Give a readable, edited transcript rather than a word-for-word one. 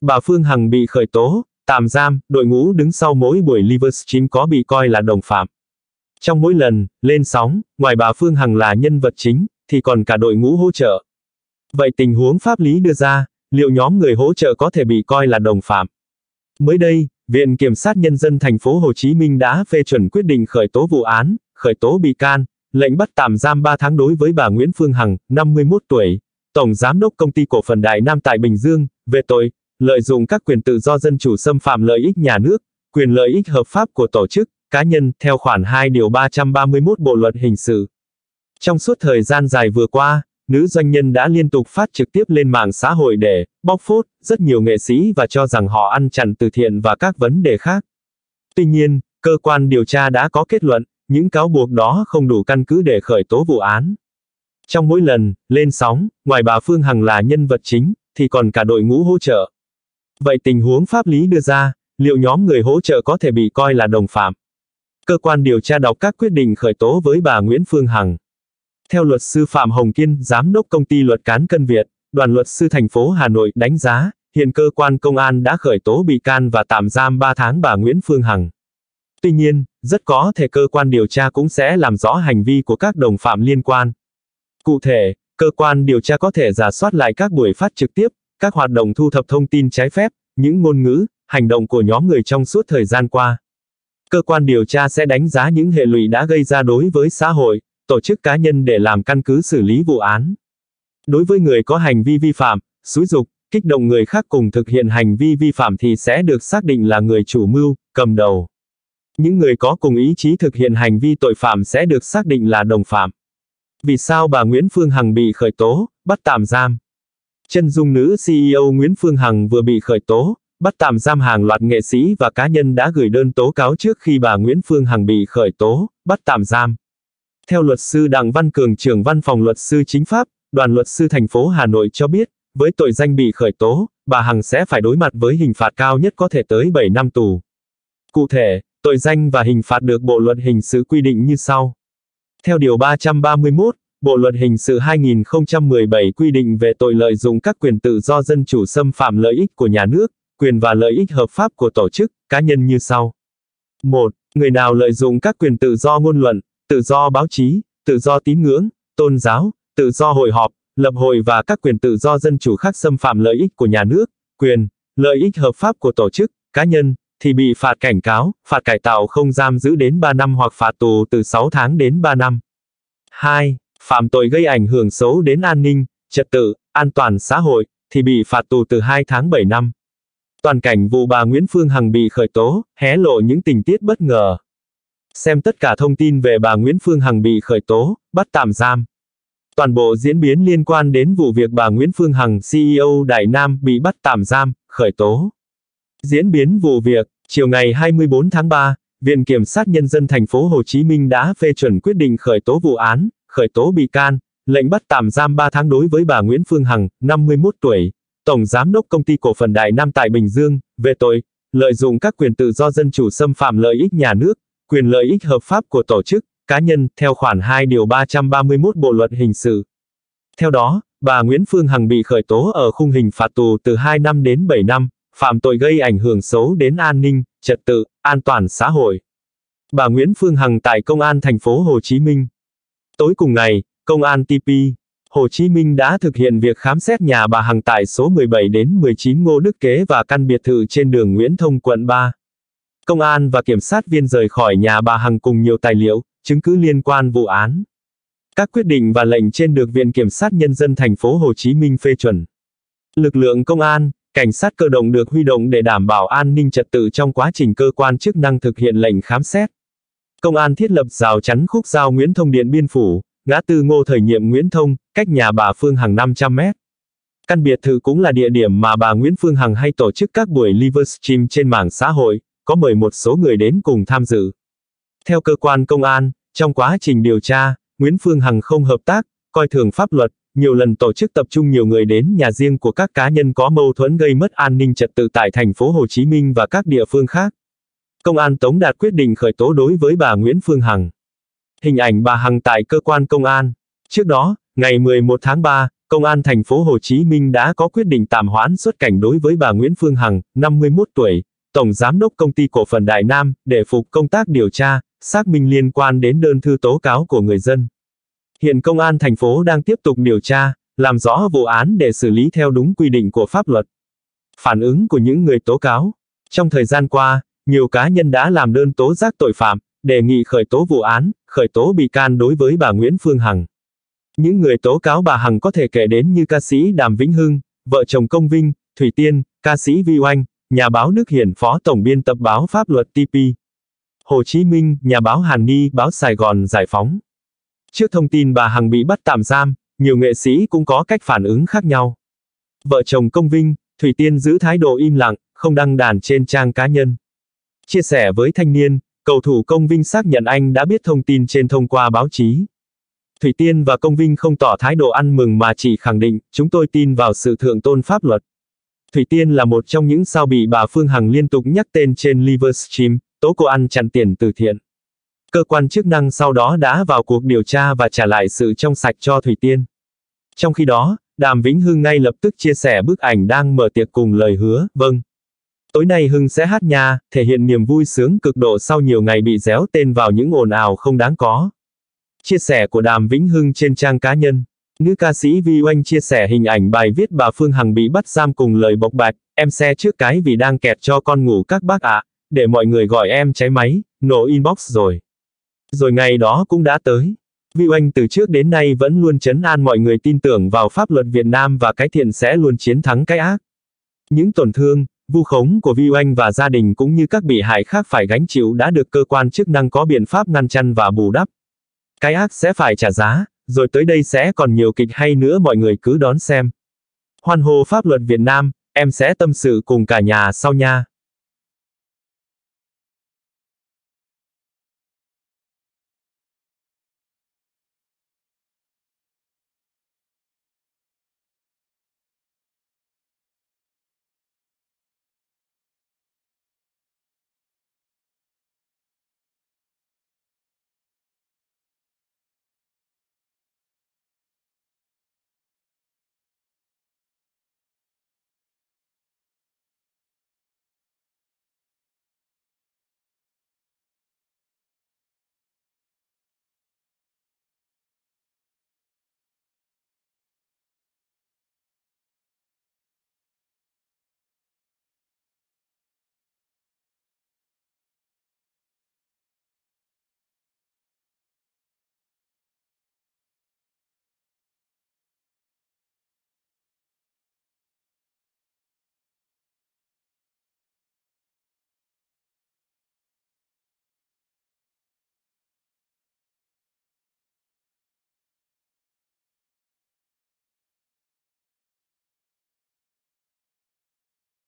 Bà Phương Hằng bị khởi tố, tạm giam, đội ngũ đứng sau mỗi buổi livestream có bị coi là đồng phạm. Trong mỗi lần lên sóng, ngoài bà Phương Hằng là nhân vật chính, thì còn cả đội ngũ hỗ trợ. Vậy tình huống pháp lý đưa ra, liệu nhóm người hỗ trợ có thể bị coi là đồng phạm? Mới đây, Viện Kiểm sát Nhân dân thành phố Hồ Chí Minh đã phê chuẩn quyết định khởi tố vụ án, khởi tố bị can, lệnh bắt tạm giam 3 tháng đối với bà Nguyễn Phương Hằng, 51 tuổi, Tổng Giám đốc Công ty Cổ phần Đại Nam tại Bình Dương, về tội lợi dụng các quyền tự do dân chủ xâm phạm lợi ích nhà nước, quyền lợi ích hợp pháp của tổ chức, cá nhân, theo khoản 2 điều 331 Bộ Luật Hình sự. Trong suốt thời gian dài vừa qua, nữ doanh nhân đã liên tục phát trực tiếp lên mạng xã hội để bóc phốt rất nhiều nghệ sĩ và cho rằng họ ăn chặn từ thiện và các vấn đề khác. Tuy nhiên, cơ quan điều tra đã có kết luận, những cáo buộc đó không đủ căn cứ để khởi tố vụ án. Trong mỗi lần lên sóng, ngoài bà Phương Hằng là nhân vật chính, thì còn cả đội ngũ hỗ trợ. Vậy tình huống pháp lý đưa ra, liệu nhóm người hỗ trợ có thể bị coi là đồng phạm? Cơ quan điều tra đọc các quyết định khởi tố với bà Nguyễn Phương Hằng. Theo luật sư Phạm Hồng Kiên, Giám đốc Công ty Luật Cán Cân Việt, Đoàn luật sư thành phố Hà Nội đánh giá, hiện cơ quan công an đã khởi tố bị can và tạm giam 3 tháng bà Nguyễn Phương Hằng. Tuy nhiên, rất có thể cơ quan điều tra cũng sẽ làm rõ hành vi của các đồng phạm liên quan. Cụ thể, cơ quan điều tra có thể rà soát lại các buổi phát trực tiếp, các hoạt động thu thập thông tin trái phép, những ngôn ngữ, hành động của nhóm người trong suốt thời gian qua. Cơ quan điều tra sẽ đánh giá những hệ lụy đã gây ra đối với xã hội, tổ chức cá nhân để làm căn cứ xử lý vụ án. Đối với người có hành vi vi phạm, xúi giục, kích động người khác cùng thực hiện hành vi vi phạm thì sẽ được xác định là người chủ mưu, cầm đầu. Những người có cùng ý chí thực hiện hành vi tội phạm sẽ được xác định là đồng phạm. Vì sao bà Nguyễn Phương Hằng bị khởi tố, bắt tạm giam? Chân dung nữ CEO Nguyễn Phương Hằng vừa bị khởi tố, bắt tạm giam hàng loạt nghệ sĩ và cá nhân đã gửi đơn tố cáo trước khi bà Nguyễn Phương Hằng bị khởi tố, bắt tạm giam. Theo luật sư Đặng Văn Cường, trưởng văn phòng luật sư chính pháp, Đoàn luật sư thành phố Hà Nội cho biết, với tội danh bị khởi tố, bà Hằng sẽ phải đối mặt với hình phạt cao nhất có thể tới 7 năm tù. Cụ thể, tội danh và hình phạt được Bộ Luật Hình sự quy định như sau. Theo Điều 331, Bộ Luật Hình sự 2017 quy định về tội lợi dụng các quyền tự do dân chủ xâm phạm lợi ích của nhà nước, quyền và lợi ích hợp pháp của tổ chức, cá nhân như sau. 1. Người nào lợi dụng các quyền tự do ngôn luận, tự do báo chí, tự do tín ngưỡng, tôn giáo, tự do hội họp, lập hội và các quyền tự do dân chủ khác xâm phạm lợi ích của nhà nước, quyền, lợi ích hợp pháp của tổ chức, cá nhân, thì bị phạt cảnh cáo, phạt cải tạo không giam giữ đến 3 năm hoặc phạt tù từ 6 tháng đến 3 năm. 2. Phạm tội gây ảnh hưởng xấu đến an ninh, trật tự, an toàn xã hội, thì bị phạt tù từ 2 tháng 7 năm. Toàn cảnh vụ bà Nguyễn Phương Hằng bị khởi tố, hé lộ những tình tiết bất ngờ. Xem tất cả thông tin về bà Nguyễn Phương Hằng bị khởi tố, bắt tạm giam. Toàn bộ diễn biến liên quan đến vụ việc bà Nguyễn Phương Hằng, CEO Đại Nam, bị bắt tạm giam, khởi tố. Diễn biến vụ việc, chiều ngày 24 tháng 3, Viện Kiểm sát Nhân dân thành phố Hồ Chí Minh đã phê chuẩn quyết định khởi tố vụ án, khởi tố bị can, lệnh bắt tạm giam 3 tháng đối với bà Nguyễn Phương Hằng, 51 tuổi, Tổng Giám đốc Công ty Cổ phần Đại Nam tại Bình Dương, về tội lợi dụng các quyền tự do dân chủ xâm phạm lợi ích nhà nước, quyền lợi ích hợp pháp của tổ chức, cá nhân, theo khoản 2 điều 331 Bộ Luật Hình sự. Theo đó, bà Nguyễn Phương Hằng bị khởi tố ở khung hình phạt tù từ 2 năm đến 7 năm, phạm tội gây ảnh hưởng xấu đến an ninh, trật tự, an toàn xã hội. Bà Nguyễn Phương Hằng tại Công an thành phố Hồ Chí Minh. Tối cùng ngày, Công an TP Hồ Chí Minh đã thực hiện việc khám xét nhà bà Hằng tại số 17 đến 19 Ngô Đức Kế và căn biệt thự trên đường Nguyễn Thông, quận 3. Công an và kiểm sát viên rời khỏi nhà bà Hằng cùng nhiều tài liệu, chứng cứ liên quan vụ án. Các quyết định và lệnh trên được Viện Kiểm sát Nhân dân thành phố Hồ Chí Minh phê chuẩn. Lực lượng công an, cảnh sát cơ động được huy động để đảm bảo an ninh trật tự trong quá trình cơ quan chức năng thực hiện lệnh khám xét. Công an thiết lập rào chắn khúc giao Nguyễn Thông Điện Biên Phủ, ngã tư Ngô Thời Nhiệm Nguyễn Thông, cách nhà bà Phương Hằng 500 mét. Căn biệt thự cũng là địa điểm mà bà Nguyễn Phương Hằng hay tổ chức các buổi livestream trên mạng xã hội, có mời một số người đến cùng tham dự. Theo cơ quan công an, trong quá trình điều tra, Nguyễn Phương Hằng không hợp tác, coi thường pháp luật, nhiều lần tổ chức tập trung nhiều người đến nhà riêng của các cá nhân có mâu thuẫn gây mất an ninh trật tự tại thành phố Hồ Chí Minh và các địa phương khác. Công an tống đạt quyết định khởi tố đối với bà Nguyễn Phương Hằng. Hình ảnh bà Hằng tại cơ quan công an. Trước đó, Ngày 11 tháng 3, Công an thành phố Hồ Chí Minh đã có quyết định tạm hoãn xuất cảnh đối với bà Nguyễn Phương Hằng, 51 tuổi, Tổng Giám đốc Công ty Cổ phần Đại Nam, để phục công tác điều tra, xác minh liên quan đến đơn thư tố cáo của người dân. Hiện Công an thành phố đang tiếp tục điều tra, làm rõ vụ án để xử lý theo đúng quy định của pháp luật. Phản ứng của những người tố cáo. Trong thời gian qua, nhiều cá nhân đã làm đơn tố giác tội phạm, đề nghị khởi tố vụ án, khởi tố bị can đối với bà Nguyễn Phương Hằng. Những người tố cáo bà Hằng có thể kể đến như ca sĩ Đàm Vĩnh Hưng, vợ chồng Công Vinh, Thủy Tiên, ca sĩ Vi Oanh, nhà báo Đức Hiển, phó tổng biên tập báo Pháp luật TP. Hồ Chí Minh, nhà báo Hàn Ni, báo Sài Gòn Giải Phóng. Trước thông tin bà Hằng bị bắt tạm giam, nhiều nghệ sĩ cũng có cách phản ứng khác nhau. Vợ chồng Công Vinh, Thủy Tiên giữ thái độ im lặng, không đăng đàn trên trang cá nhân. Chia sẻ với Thanh Niên, cầu thủ Công Vinh xác nhận anh đã biết thông tin trên thông qua báo chí. Thủy Tiên và Công Vinh không tỏ thái độ ăn mừng mà chỉ khẳng định, chúng tôi tin vào sự thượng tôn pháp luật. Thủy Tiên là một trong những sao bị bà Phương Hằng liên tục nhắc tên trên Livestream, tố cô ăn chặn tiền từ thiện. Cơ quan chức năng sau đó đã vào cuộc điều tra và trả lại sự trong sạch cho Thủy Tiên. Trong khi đó, Đàm Vĩnh Hưng ngay lập tức chia sẻ bức ảnh đang mở tiệc cùng lời hứa, vâng. Tối nay Hưng sẽ hát nha, thể hiện niềm vui sướng cực độ sau nhiều ngày bị réo tên vào những ồn ào không đáng có. Chia sẻ của Đàm Vĩnh Hưng trên trang cá nhân. Nữ ca sĩ Vi Oanh chia sẻ hình ảnh bài viết bà Phương Hằng bị bắt giam cùng lời bộc bạch, em xe trước cái vì đang kẹt cho con ngủ các bác ạ, để mọi người gọi em cháy máy, nổ inbox rồi. Rồi ngày đó cũng đã tới. Vi Oanh từ trước đến nay vẫn luôn trấn an mọi người tin tưởng vào pháp luật Việt Nam và cái thiện sẽ luôn chiến thắng cái ác. Những tổn thương, vu khống của Vi Oanh và gia đình cũng như các bị hại khác phải gánh chịu đã được cơ quan chức năng có biện pháp ngăn chặn và bù đắp. Cái ác sẽ phải trả giá, rồi tới đây sẽ còn nhiều kịch hay nữa, mọi người cứ đón xem. Hoan hô pháp luật Việt Nam, em sẽ tâm sự cùng cả nhà sau nha.